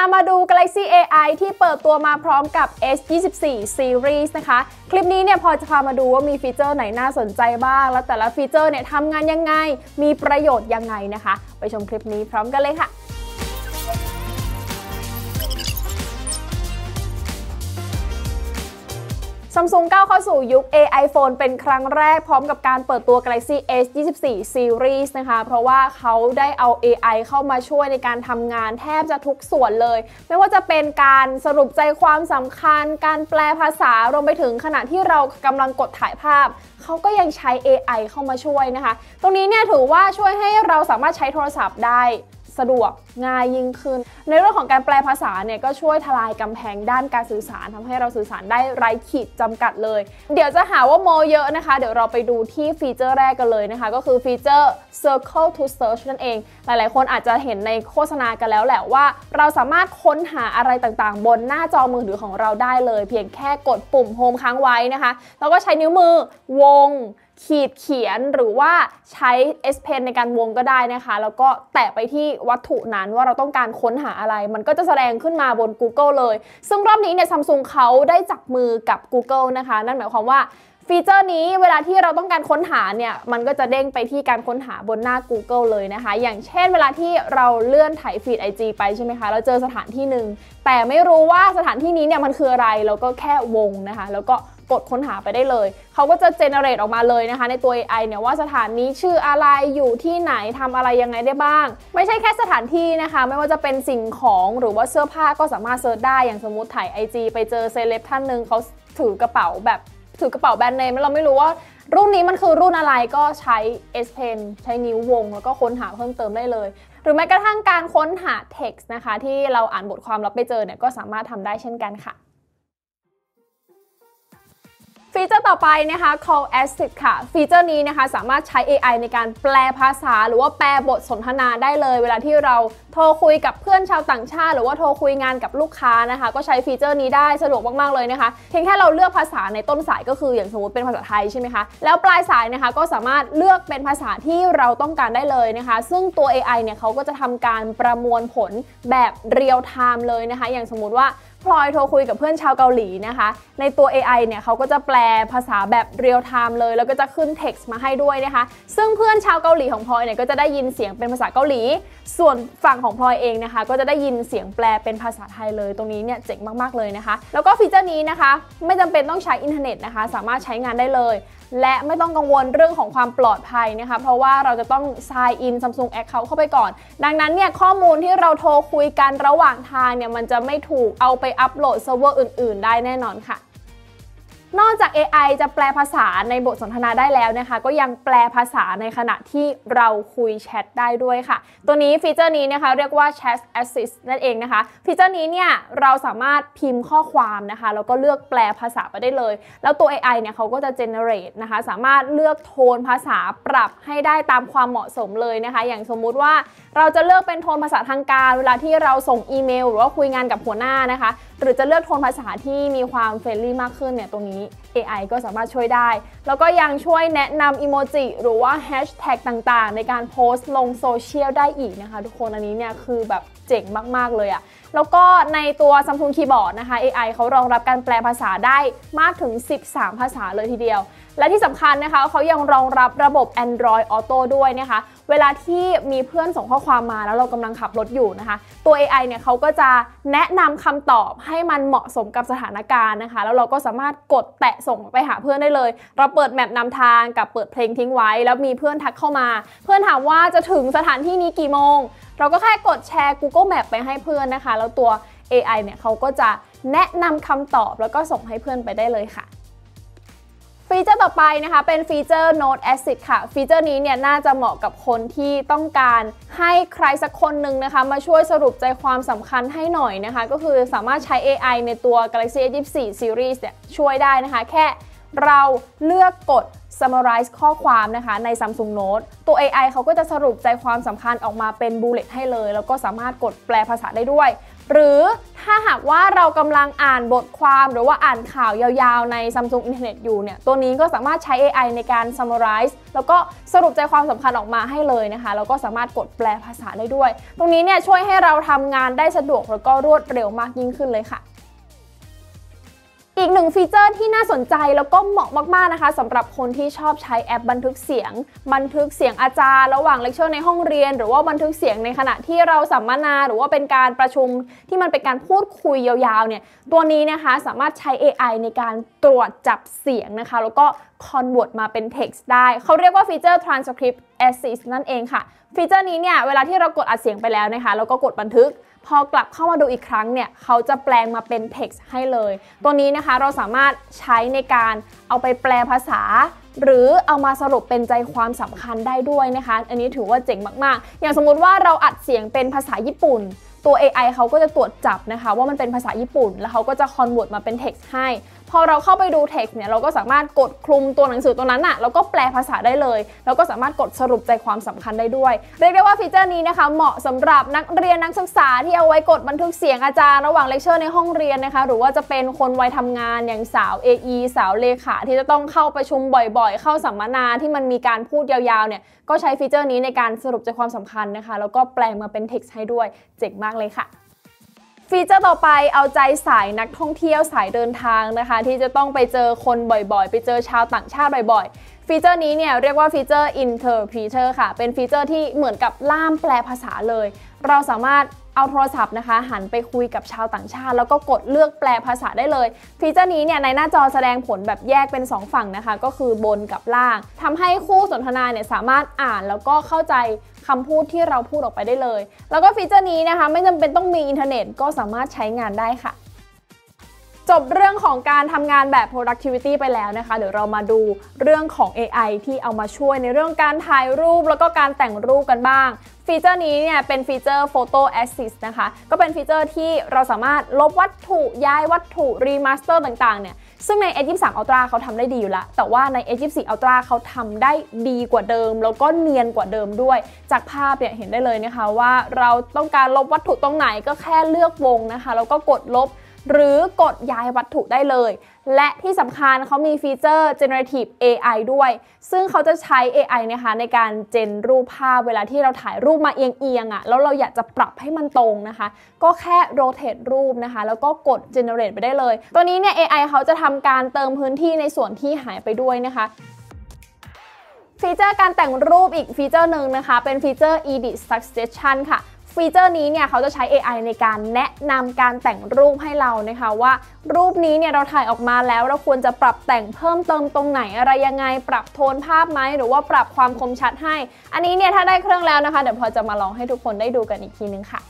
ามาดู Galaxy AI ที่เปิดตัวมาพร้อมกับ S24 Series นะคะคลิปนี้เนี่ยพอจะพามาดูว่ามีฟีเจอร์ไหนน่าสนใจบ้างแล้วแต่ละฟีเจอร์เนี่ยทำงานยังไงมีประโยชน์ยังไงนะคะไปชมคลิปนี้พร้อมกันเลยค่ะSamsung ก้าวเข้าสู่ยุค AI Phone เป็นครั้งแรกพร้อมกับการเปิดตัว Galaxy S24 Series นะคะเพราะว่าเขาได้เอา AI เข้ามาช่วยในการทำงานแทบจะทุกส่วนเลยไม่ว่าจะเป็นการสรุปใจความสำคัญการแปลภาษารวมไปถึงขณะที่เรากำลังกดถ่ายภาพเขาก็ยังใช้ AI เข้ามาช่วยนะคะตรงนี้เนี่ยถือว่าช่วยให้เราสามารถใช้โทรศัพท์ได้สะดวกง่ายยิ่งขึ้นในเรื่องของการแปลภาษาเนี่ยก็ช่วยทลายกำแพงด้านการสื่อสารทำให้เราสื่อสารได้ไร้ขีดจำกัดเลยเดี๋ยวจะหาว่าโมเยอะนะคะเดี๋ยวเราไปดูที่ฟีเจอร์แรกกันเลยนะคะก็คือฟีเจอร์ Circle to Search นั่นเองหลายๆคนอาจจะเห็นในโฆษณากันแล้วแหละว่าเราสามารถค้นหาอะไรต่างๆบนหน้าจอมือถือของเราได้เลยเพียงแค่กดปุ่ม Home ค้างไว้นะคะแล้วก็ใช้นิ้วมือวงขีดเขียนหรือว่าใช้ S Pen ในการวงก็ได้นะคะแล้วก็แตะไปที่วัตถุนั้นว่าเราต้องการค้นหาอะไรมันก็จะแสดงขึ้นมาบน Google เลยซึ่งรอบนี้เนี่ย Samsung เขาได้จับมือกับ Google นะคะนั่นหมายความว่าฟีเจอร์นี้เวลาที่เราต้องการค้นหาเนี่ยมันก็จะเด้งไปที่การค้นหาบนหน้า Google เลยนะคะอย่างเช่นเวลาที่เราเลื่อนถ่ายฟีด IG ไปใช่ไหมคะเราเจอสถานที่หนึ่งแต่ไม่รู้ว่าสถานที่นี้เนี่ยมันคืออะไรเราก็แค่วงนะคะแล้วก็กดค้นหาไปได้เลยเขาก็จะเจเนเรตออกมาเลยนะคะในตัว AI เนี่ยว่าสถานนี้ชื่ออะไรอยู่ที่ไหนทำอะไรยังไงได้บ้างไม่ใช่แค่สถานที่นะคะไม่ว่าจะเป็นสิ่งของหรือว่าเสื้อผ้าก็สามารถเซิร์ชได้อย่างสมมติถ่าย IG ไปเจอเซเลบท่านหนึ่งเขาถือกระเป๋าแบรนด์เนมเราไม่รู้ว่ารุ่นนี้มันคือรุ่นอะไรก็ใช้ S Pen ใช้นิ้ววงแล้วก็ค้นหาเพิ่มเติมได้เลยหรือแม้กระทั่งการค้นหา text นะคะที่เราอ่านบทความแล้วไปเจอเนี่ยก็สามารถทำได้เช่นกันค่ะฟีเจอร์ต่อไปนะคะ Call Assist ค่ะฟีเจอร์นี้นะคะสามารถใช้ AI ในการแปลภาษาหรือว่าแปลบทสนทนาได้เลยเวลาที่เราโทรคุยกับเพื่อนชาวต่างชาติหรือว่าโทรคุยงานกับลูกค้านะคะก็ใช้ฟีเจอร์นี้ได้สะดวกมากๆเลยนะคะเพียงแค่เราเลือกภาษาในต้นสายก็คืออย่างสมมติเป็นภาษาไทยใช่ไหมคะแล้วปลายสายนะคะก็สามารถเลือกเป็นภาษาที่เราต้องการได้เลยนะคะซึ่งตัว AI เนี่ยเขาก็จะทำการประมวลผลแบบเรียลไทม์เลยนะคะอย่างสมมติว่าพลอยโทรคุยกับเพื่อนชาวเกาหลีนะคะในตัว AI เนี่ยเขาก็จะแปลภาษาแบบเรียลไทม์เลยแล้วก็จะขึ้น text มาให้ด้วยนะคะซึ่งเพื่อนชาวเกาหลีของพลอยเนี่ยก็จะได้ยินเสียงเป็นภาษาเกาหลีส่วนฝั่งของพลอยเองนะคะก็จะได้ยินเสียงแปลเป็นภาษาไทยเลยตรงนี้เนี่ยเจ๋งมากๆเลยนะคะแล้วก็ฟีเจอร์นี้นะคะไม่จำเป็นต้องใช้อินเทอร์เน็ตนะคะสามารถใช้งานได้เลยและไม่ต้องกังวลเรื่องของความปลอดภัยนะคะเพราะว่าเราจะต้อง sign in Samsung Account เข้าไปก่อนดังนั้นเนี่ยข้อมูลที่เราโทรคุยกันระหว่างทางเนี่ยมันจะไม่ถูกเอาไปอัปโหลดเซิร์ฟเวอร์อื่นๆได้แน่นอนค่ะนอกจาก AI จะแปลภาษาในบทสนทนาได้แล้วนะคะก็ยังแปลภาษาในขณะที่เราคุยแชทได้ด้วยค่ะตัวนี้ฟีเจอร์นี้นะคะเรียกว่า Chat Assist นั่นเองนะคะฟีเจอร์นี้เนี่ยเราสามารถพิมพ์ข้อความนะคะแล้วก็เลือกแปลภาษาไปได้เลยแล้วตัว AI เนี่ยเขาก็จะ generate นะคะสามารถเลือกโทนภาษาปรับให้ได้ตามความเหมาะสมเลยนะคะอย่างสมมุติว่าเราจะเลือกเป็นโทนภาษาทางการเวลาที่เราส่งอีเมลหรือว่าคุยงานกับหัวหน้านะคะหรือจะเลือกโทนภาษาที่มีความเฟรนลี่มากขึ้นเนี่ยตรงนี้ AI ก็สามารถช่วยได้แล้วก็ยังช่วยแนะนำอีโมจิหรือว่าแฮชแท็กต่างๆในการโพสต์ลงโซเชียลได้อีกนะคะทุกคนอันนี้เนี่ยคือแบบเจ๋งมากๆเลยอะแล้วก็ในตัว Samsung Keyboard นะคะ AI เขารองรับการแปลภาษาได้มากถึง13ภาษาเลยทีเดียวและที่สำคัญนะคะเขายังรองรับระบบ Android Auto ด้วยนะคะเวลาที่มีเพื่อนส่งข้อความมาแล้วเรากำลังขับรถอยู่นะคะตัว AI เนี่ยเขาก็จะแนะนำคำตอบให้มันเหมาะสมกับสถานการณ์นะคะแล้วเราก็สามารถกดแตะส่งไปหาเพื่อนได้เลยเราเปิดแมปนำทางกับเปิดเพลงทิ้งไว้แล้วมีเพื่อนทักเข้ามาเพื่อนถามว่าจะถึงสถานที่นี้กี่โมงเราก็แค่กดแชร์ Google Map ไปให้เพื่อนนะคะแล้วตัว AI เนี่ยเขาก็จะแนะนำคำตอบแล้วก็ส่งให้เพื่อนไปได้เลยค่ะฟีเจอร์ต่อไปนะคะเป็นฟีเจอร์ Note Assist ค่ะฟีเจอร์นี้เนี่ยน่าจะเหมาะกับคนที่ต้องการให้ใครสักคนหนึ่งนะคะมาช่วยสรุปใจความสำคัญให้หน่อยนะคะก็คือสามารถใช้ AI ในตัว Galaxy S24 Series เนี่ยช่วยได้นะคะแค่เราเลือกกด summarize ข้อความนะคะใน Samsung Note ตัว AI เขาก็จะสรุปใจความสำคัญออกมาเป็น bullet ให้เลยแล้วก็สามารถกดแปลภาษาได้ด้วยหรือถถ้าหากว่าเรากำลังอ่านบทความหรือว่าอ่านข่าวยาวๆใน Samsung Internet อยู่เนี่ยตัวนี้ก็สามารถใช้ AI ในการ summarize แล้วก็สรุปใจความสำคัญออกมาให้เลยนะคะแล้วก็สามารถกดแปลภาษาได้ด้วยตรงนี้เนี่ยช่วยให้เราทำงานได้สะดวกแล้วก็รวดเร็วมากยิ่งขึ้นเลยค่ะอีกหนึ่งฟีเจอร์ที่น่าสนใจแล้วก็เหมาะมากๆนะคะสำหรับคนที่ชอบใช้แอปบันทึกเสียงอาจารย์ระหว่างเลคเชอร์ในห้องเรียนหรือว่าบันทึกเสียงในขณะที่เราสัมมนาหรือว่าเป็นการประชุมที่มันเป็นการพูดคุยยาวๆเนี่ยตัวนี้นะคะสามารถใช้ AI ในการตรวจจับเสียงนะคะแล้วก็ convert มาเป็น text ได้เขาเรียกว่าฟีเจอร์ transcript assist นั่นเองค่ะฟีเจอร์นี้เนี่ยเวลาที่เรากดอัดเสียงไปแล้วนะคะแล้วก็กดบันทึกพอกลับเข้ามาดูอีกครั้งเนี่ยเขาจะแปลงมาเป็น text ให้เลยตัวนี้นะคะเราสามารถใช้ในการเอาไปแปลภาษาหรือเอามาสรุปเป็นใจความสำคัญได้ด้วยนะคะอันนี้ถือว่าเจ๋งมากๆอย่างสมมุติว่าเราอัดเสียงเป็นภาษาญี่ปุ่นตัว AI เขาก็จะตรวจจับนะคะว่ามันเป็นภาษาญี่ปุ่นแล้วเขาก็จะ convert มาเป็น text ให้พอเราเข้าไปดู text เนี่ยเราก็สามารถกดคลุมตัวหนังสือตัวนั้นน่ะแล้วก็แปลภาษาได้เลยแล้วก็สามารถกดสรุปใจความสำคัญได้ด้วยเรียกได้ว่าฟีเจอร์นี้นะคะเหมาะสำหรับนักเรียนนักศึกษาที่เอาไว้กดบันทึกเสียงอาจารย์ระหว่างเลคเชอร์ในห้องเรียนนะคะหรือว่าจะเป็นคนวัยทำงานอย่างสาว AE สาวเลขาที่จะต้องเข้าประชุมบ่อยๆเข้าสัมมนาที่มันมีการพูดยาวๆเนี่ยก็ใช้ฟีเจอร์นี้ในการสรุปใจความสำคัญนะคะแล้วก็แปลงมาเป็น text ให้ด้วยเจ๋งมากเลยค่ะฟีเจอร์ต่อไปเอาใจสายนักท่องเที่ยวสายเดินทางนะคะที่จะต้องไปเจอคนบ่อยๆไปเจอชาวต่างชาติบ่อยๆฟีเจอร์นี้เนี่ยเรียกว่าฟีเจอร์ Interpreter ค่ะเป็นฟีเจอร์ที่เหมือนกับล่ามแปลภาษาเลยเราสามารถเอาโทรศัพท์นะคะหันไปคุยกับชาวต่างชาติแล้วก็กดเลือกแปลภาษาได้เลยฟีเจอร์นี้เนี่ยในหน้าจอแสดงผลแบบแยกเป็น2ฝั่งนะคะก็คือบนกับล่างทำให้คู่สนทนาเนี่ยสามารถอ่านแล้วก็เข้าใจคำพูดที่เราพูดออกไปได้เลยแล้วก็ฟีเจอร์นี้นะคะไม่จำเป็นต้องมีอินเทอร์เน็ตก็สามารถใช้งานได้ค่ะจบเรื่องของการทำงานแบบ productivity ไปแล้วนะคะเดี๋ยวเรามาดูเรื่องของ AI ที่เอามาช่วยในเรื่องการถ่ายรูปแล้วก็การแต่งรูปกันบ้างฟีเจอร์นี้เนี่ยเป็นฟีเจอร์ Photo Assist นะคะก็เป็นฟีเจอร์ที่เราสามารถลบวัตถุย้ายวัตถุรีมาสเตอร์ต่างๆเนี่ยซึ่งใน S23 Ultra เขาทำได้ดีอยู่แล้วแต่ว่าใน S24 Ultra เขาทำได้ดีกว่าเดิมแล้วก็เนียนกว่าเดิมด้วยจากภาพเนี่ยเห็นได้เลยนะคะว่าเราต้องการลบวัตถุตรงไหนก็แค่เลือกวงนะคะแล้วก็กดลบหรือกดย้ายวัตถุได้เลยและที่สำคัญเขามีฟีเจอร์ Generative AI ด้วยซึ่งเขาจะใช้ AI นะคะในการเจนรูปภาพเวลาที่เราถ่ายรูปมาเอียงๆแล้วเราอยากจะปรับให้มันตรงนะคะก็แค่ rotate รูปนะคะแล้วก็กด generate ไปได้เลยตัวนี้เนี่ย AI เขาจะทำการเติมพื้นที่ในส่วนที่หายไปด้วยนะคะฟีเจอร์การแต่งรูปอีกฟีเจอร์หนึ่งนะคะเป็นฟีเจอร์ Edit Suggestion ค่ะฟีเจอร์นี้เนี่ยเขาจะใช้ AI ในการแนะนำการแต่งรูปให้เรานะคะว่ารูปนี้เนี่ยเราถ่ายออกมาแล้วเราควรจะปรับแต่งเพิ่มเติมตรงไหนอะไรยังไงปรับโทนภาพไหมหรือว่าปรับความคมชัดให้อันนี้เนี่ยถ้าได้เครื่องแล้วนะคะเดี๋ยวพอจะมาลองให้ทุกคนได้ดูกันอีกทีนึงค่ะ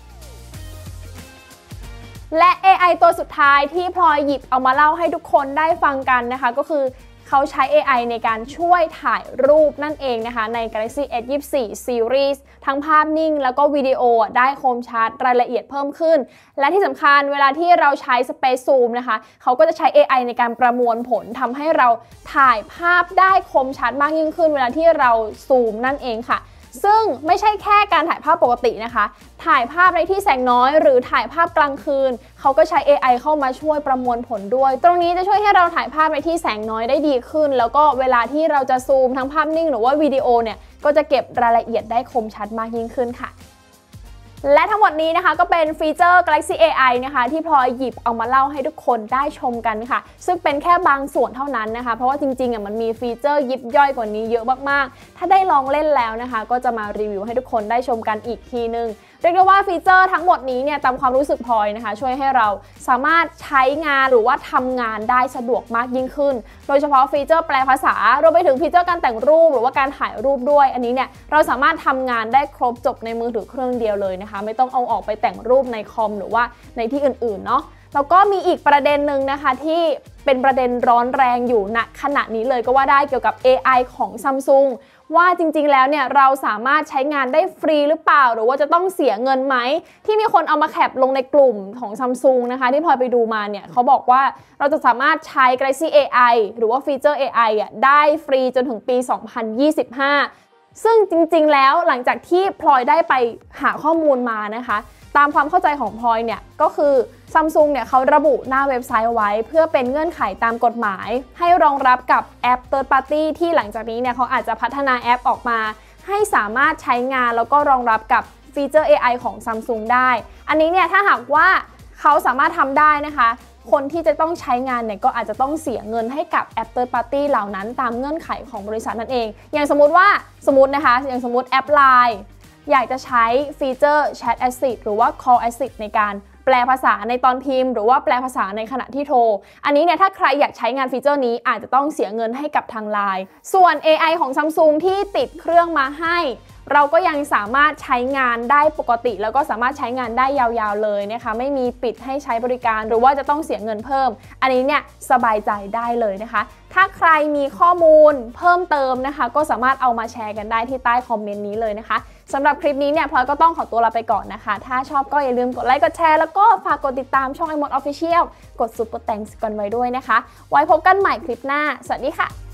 และ AI ตัวสุดท้ายที่พลอยหยิบเอามาเล่าให้ทุกคนได้ฟังกันนะคะก็คือเขาใช้ AI ในการช่วยถ่ายรูปนั่นเองนะคะใน Galaxy S24 Series ทั้งภาพนิ่งแล้วก็วิดีโอได้คมชัดรายละเอียดเพิ่มขึ้นและที่สำคัญเวลาที่เราใช้ Space Zoom นะคะเขาก็จะใช้ AI ในการประมวลผลทำให้เราถ่ายภาพได้คมชัดมากยิ่งขึ้นเวลาที่เราซูมนั่นเองค่ะซึ่งไม่ใช่แค่การถ่ายภาพปกตินะคะถ่ายภาพในที่แสงน้อยหรือถ่ายภาพกลางคืนเขาก็ใช้ AI เข้ามาช่วยประมวลผลด้วยตรงนี้จะช่วยให้เราถ่ายภาพในที่แสงน้อยได้ดีขึ้นแล้วก็เวลาที่เราจะซูมทั้งภาพนิ่งหรือว่าวิดีโอเนี่ยก็จะเก็บรายละเอียดได้คมชัดมากยิ่งขึ้นค่ะและทั้งหมดนี้นะคะก็เป็นฟีเจอร์ Galaxy AI นะคะที่พลอยหยิบเอามาเล่าให้ทุกคนได้ชมกันค่ะซึ่งเป็นแค่บางส่วนเท่านั้นนะคะเพราะว่าจริงๆมันมีฟีเจอร์ยิบย่อยกว่านี้เยอะมากๆถ้าได้ลองเล่นแล้วนะคะก็จะมารีวิวให้ทุกคนได้ชมกันอีกทีนึงเรียกได้ว่าฟีเจอร์ทั้งหมดนี้เนี่ยตามความรู้สึกพลอยนะคะช่วยให้เราสามารถใช้งานหรือว่าทำงานได้สะดวกมากยิ่งขึ้นโดยเฉพาะฟีเจอร์แปลภาษารวมไปถึงฟีเจอร์การแต่งรูปหรือว่าการถ่ายรูปด้วยอันนี้เนี่ยเราสามารถทำงานได้ครบจบในมือถือเครื่องเดียวเลยนะคะไม่ต้องเอาออกไปแต่งรูปในคอมหรือว่าในที่อื่นๆเนาะแล้วก็มีอีกประเด็นหนึ่งนะคะที่เป็นประเด็นร้อนแรงอยู่ณขณะนี้เลยก็ว่าได้เกี่ยวกับ AI ของ Samsung ว่าจริงๆแล้วเนี่ยเราสามารถใช้งานได้ฟรีหรือเปล่าหรือว่าจะต้องเสียเงินไหมที่มีคนเอามาแคปลงในกลุ่มของ Samsung นะคะที่พลอยไปดูมาเนี่ยเขาบอกว่าเราจะสามารถใช้ Galaxy AI หรือว่าฟีเจอร์ AI ได้ฟรีจนถึงปี 2025ซึ่งจริงๆแล้วหลังจากที่พลอยได้ไปหาข้อมูลมานะคะตามความเข้าใจของพลอยเนี่ยก็คือ Samsung เนี่ยเขาระบุหน้าเว็บไซต์ไว้เพื่อเป็นเงื่อนไขตามกฎหมายให้รองรับกับแอป Third Party ที่หลังจากนี้เนี่ยเขาอาจจะพัฒนาแอปออกมาให้สามารถใช้งานแล้วก็รองรับกับฟีเจอร์ AI ของ Samsung ได้อันนี้เนี่ยถ้าหากว่าเขาสามารถทำได้นะคะคนที่จะต้องใช้งานเนี่ยก็อาจจะต้องเสียเงินให้กับแอป Third Party เหล่านั้นตามเงื่อนไขของบริษัทนั่นเองอย่างสมมตินะคะอย่างสมมติแอป Line อยากจะใช้ฟีเจอร์ Chat Assist หรือว่า Call Assist ในการแปลภาษาในตอนพิมพ์หรือว่าแปลภาษาในขณะที่โทรอันนี้เนี่ยถ้าใครอยากใช้งานฟีเจอร์นี้อาจจะต้องเสียเงินให้กับทาง Line ส่วน AI ของ Samsung ที่ติดเครื่องมาให้เราก็ยังสามารถใช้งานได้ปกติแล้วก็สามารถใช้งานได้ยาวๆเลยนะคะไม่มีปิดให้ใช้บริการหรือว่าจะต้องเสียเงินเพิ่มอันนี้เนี่ยสบายใจได้เลยนะคะถ้าใครมีข้อมูลเพิ่มเติมนะคะก็สามารถเอามาแชร์กันได้ที่ใต้คอมเมนต์นี้เลยนะคะสำหรับคลิปนี้เนี่ยพลอยก็ต้องขอตัวลาไปก่อนนะคะถ้าชอบก็อย่าลืมกดไลค์กดแชร์แล้วก็ฝากกดติดตามช่อง iMode Official กด Super Thanks กันไว้ด้วยนะคะไว้พบกันใหม่คลิปหน้าสวัสดีค่ะ